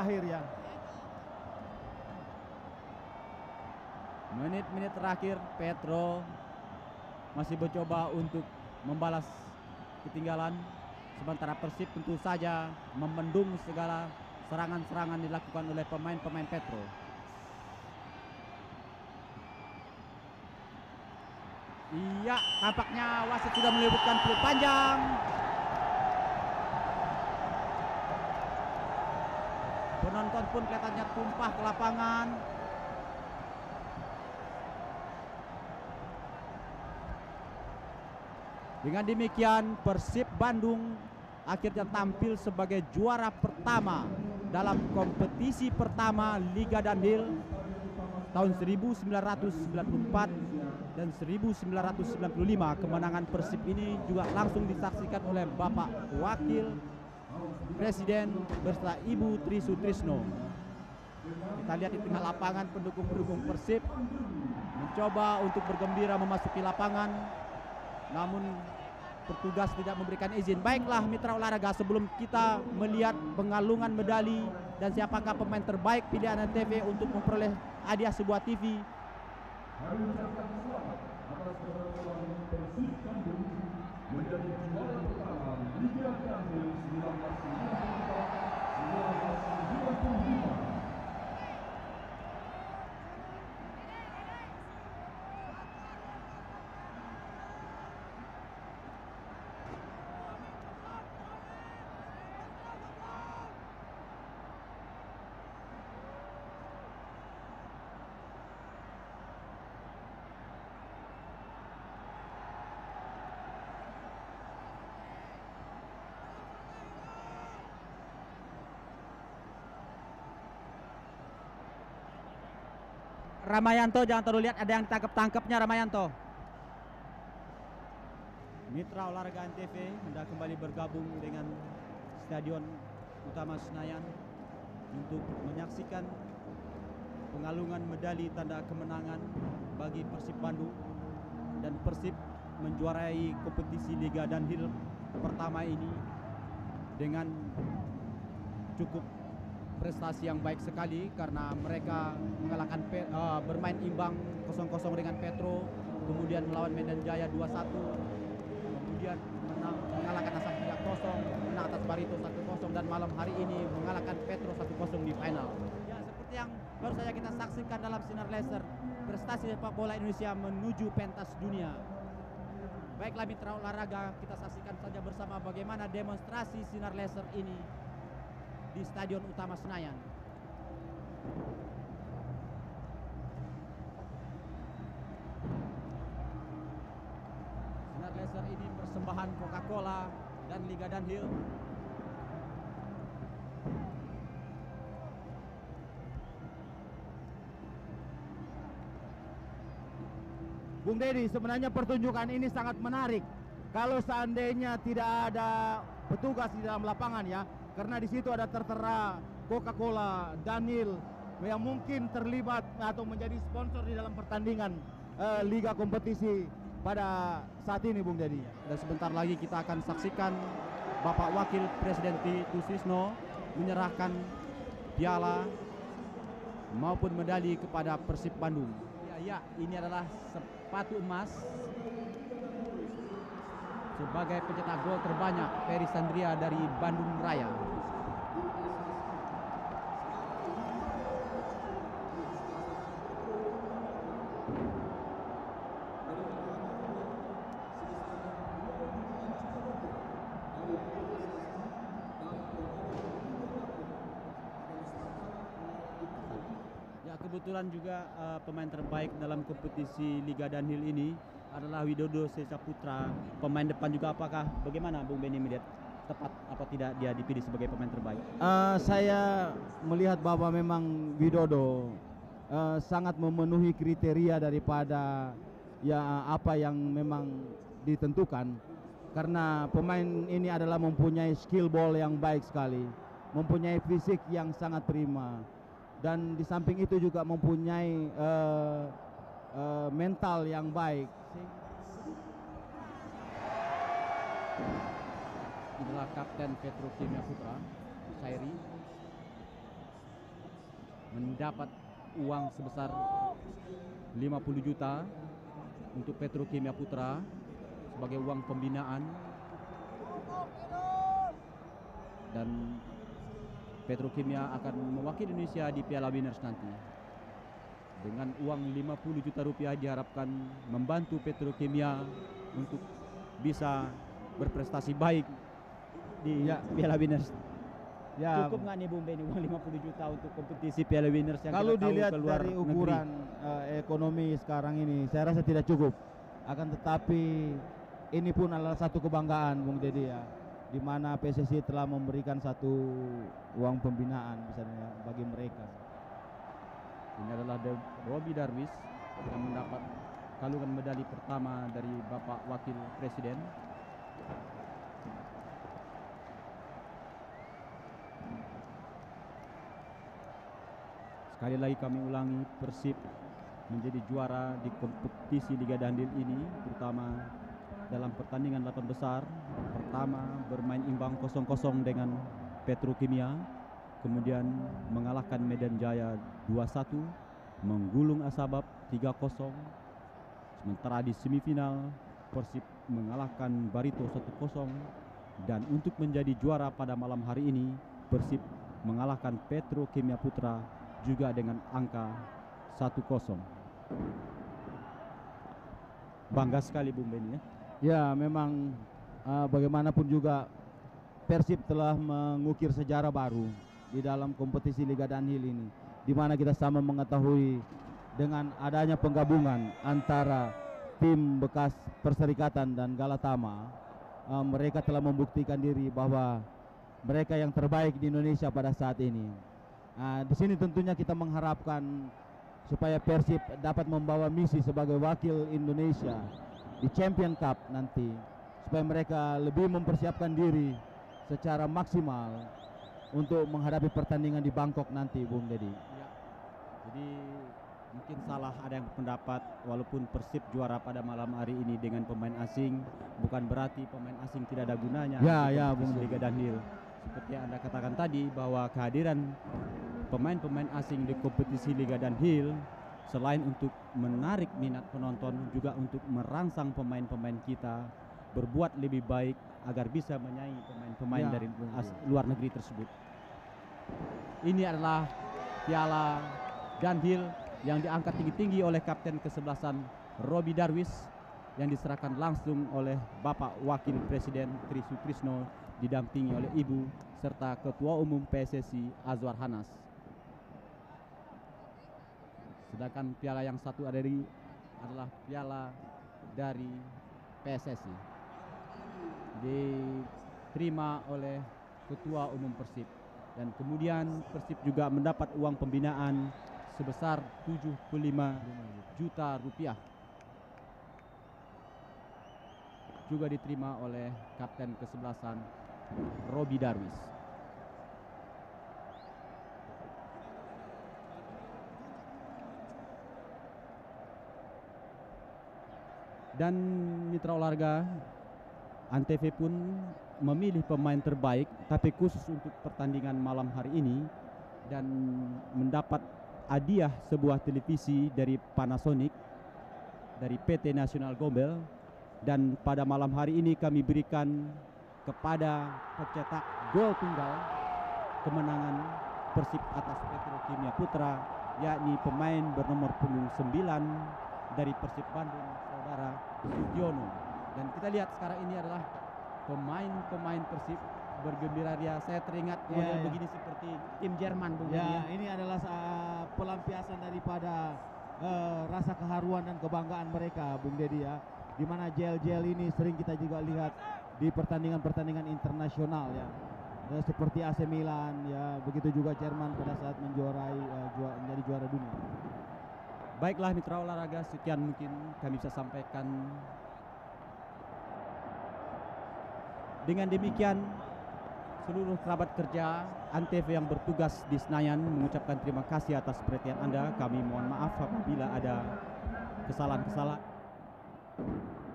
terakhir ya. Menit-menit terakhir Petro masih mencoba untuk membalas ketinggalan, sementara Persib tentu saja membendung segala serangan-serangan dilakukan oleh pemain-pemain Petro. Iya, tampaknya wasit sudah menyebutkan peluit panjang. Penonton pun kelihatannya tumpah ke lapangan. Dengan demikian Persib Bandung akhirnya tampil sebagai juara pertama dalam kompetisi pertama Liga Danhil tahun 1994 dan 1995. Kemenangan Persib ini juga langsung disaksikan oleh Bapak Wakil Presiden beserta Ibu Tri Sutrisno. Kita lihat di tengah lapangan pendukung-pendukung Persib mencoba untuk bergembira memasuki lapangan, namun petugas tidak memberikan izin. Baiklah mitra olahraga, sebelum kita melihat pengalungan medali dan siapakah pemain terbaik pilihan TV untuk memperoleh hadiah sebuah TV, menjadi juara pertama Liga Danhil 1995. Ramayanto, jangan terlalu lihat ada yang ditangkap-tangkapnya Ramayanto. Mitra olahraga NTV hendak kembali bergabung dengan Stadion Utama Senayan untuk menyaksikan pengalungan medali tanda kemenangan bagi Persib Bandung, dan Persib menjuarai kompetisi Liga Danhil pertama ini dengan cukup prestasi yang baik sekali karena mereka mengalahkan bermain imbang 0-0 dengan Petro, kemudian melawan Medan Jaya 2-1, kemudian mengalahkan Asam 3-0, menang atas Barito 1-0, dan malam hari ini mengalahkan Petro 1-0 di final. Ya, seperti yang baru saja kita saksikan dalam sinar laser, prestasi sepak bola Indonesia menuju pentas dunia. Baiklah mitra olahraga, kita saksikan saja bersama bagaimana demonstrasi sinar laser ini di Stadion Utama Senayan. Sinar laser ini persembahan Coca-Cola dan Liga Danhil. Bung Dedi, sebenarnya pertunjukan ini sangat menarik. Kalau seandainya tidak ada petugas di dalam lapangan ya, karena di situ ada tertera Coca-Cola, Danhil yang mungkin terlibat atau menjadi sponsor di dalam pertandingan liga kompetisi pada saat ini, Bung Dedi. Dan sebentar lagi kita akan saksikan Bapak Wakil Presiden Tri Sutrisno menyerahkan piala maupun medali kepada Persib Bandung. Ya, ini adalah sepatu emas sebagai pencetak gol terbanyak Ferry Sandria dari Bandung Raya. Ya, kebetulan juga pemain terbaik dalam kompetisi Liga Danhil ini adalah Widodo Sesaputra. Pemain depan juga, apakah bagaimana Bung Benny melihat tepat apa tidak dia dipilih sebagai pemain terbaik? Saya melihat bahwa memang Widodo sangat memenuhi kriteria daripada ya apa yang memang ditentukan, karena pemain ini adalah mempunyai skill ball yang baik sekali, mempunyai fisik yang sangat prima, dan di samping itu juga mempunyai mental yang baik. Inilah Kapten Petrokimia Putra, Sairi. mendapat uang sebesar 50 juta untuk Petrokimia Putra sebagai uang pembinaan, dan Petrokimia akan mewakili Indonesia di Piala Winners nanti. Dengan uang 50 juta rupiah diharapkan membantu Petrokimia untuk bisa berprestasi baik di Piala Winners. Ya, Cukup nggak nih Bung Benny uang 50 juta untuk kompetisi Piala Winners yang kalau kita tahu dilihat keluar dari negeri? ukuran ekonomi sekarang ini, saya rasa tidak cukup. Akan tetapi ini pun adalah satu kebanggaan, Bung Dedi ya, di mana PSSI telah memberikan satu uang pembinaan misalnya bagi mereka. Ini adalah Roby Darwis yang mendapat kalungan medali pertama dari Bapak Wakil Presiden. Sekali lagi kami ulangi, Persib menjadi juara di kompetisi Liga Dandil ini, terutama dalam pertandingan 8 besar. Pertama bermain imbang 0-0 dengan Petrokimia, kemudian mengalahkan Medan Jaya 2-1, menggulung Asabab 3-0. Sementara di semifinal Persib mengalahkan Barito 1-0, dan untuk menjadi juara pada malam hari ini Persib mengalahkan Petrokimia Putra juga dengan angka 1-0. Bangga sekali Bung Benny ya. Ya, memang bagaimanapun juga Persib telah mengukir sejarah baru di dalam kompetisi Liga Danhil ini, di mana kita sama mengetahui dengan adanya penggabungan antara tim bekas Perserikatan dan Galatama, mereka telah membuktikan diri bahwa mereka yang terbaik di Indonesia pada saat ini. Di sini tentunya kita mengharapkan supaya Persib dapat membawa misi sebagai wakil Indonesia di Champion Cup nanti, supaya mereka lebih mempersiapkan diri secara maksimal untuk menghadapi pertandingan di Bangkok nanti, Bung Dedi. Ya. Jadi mungkin salah ada yang pendapat walaupun Persib juara pada malam hari ini dengan pemain asing, bukan berarti pemain asing tidak ada gunanya di kompetisi Liga Danhil. Seperti yang Anda katakan tadi, bahwa kehadiran pemain-pemain asing di kompetisi Liga Danhil selain untuk menarik minat penonton, juga untuk merangsang pemain-pemain kita berbuat lebih baik agar bisa menyaingi pemain-pemain dari luar negeri tersebut. Ini adalah Piala Danhil yang diangkat tinggi-tinggi oleh Kapten kesebelasan Roby Darwis, yang diserahkan langsung oleh Bapak Wakil Presiden Tri Sutrisno didampingi oleh Ibu serta Ketua Umum PSSI Azwar Hanas. Sedangkan piala yang satu adalah piala dari PSSI, diterima oleh Ketua Umum Persib, dan kemudian Persib juga mendapat uang pembinaan sebesar 75 juta rupiah, juga diterima oleh Kapten kesebelasan Roby Darwis. Dan mitra olahraga, Antv pun memilih pemain terbaik, tapi khusus untuk pertandingan malam hari ini, dan mendapat hadiah sebuah televisi dari Panasonic, dari PT Nasional Gombel. Dan pada malam hari ini kami berikan kepada pencetak gol tunggal kemenangan Persib atas Petrokimia Putra, yakni pemain bernomor punggung 9 dari Persib Bandung, saudara Sugiono. Dan kita lihat sekarang ini adalah pemain-pemain Persib bergembira ria. Saya teringat model begini seperti tim Jerman, Bung. Ini adalah pelampiasan daripada rasa keharuan dan kebanggaan mereka, Bung Dedi ya. Di mana gel-gel ini sering kita juga lihat di pertandingan-pertandingan internasional ya. Seperti AC Milan ya, begitu juga Jerman pada saat menjuarai menjadi juara dunia. Baiklah mitra olahraga, sekian mungkin kami bisa sampaikan. Dengan demikian, seluruh kerabat kerja Antv yang bertugas di Senayan mengucapkan terima kasih atas perhatian Anda. Kami mohon maaf apabila ada kesalahan-kesalahan.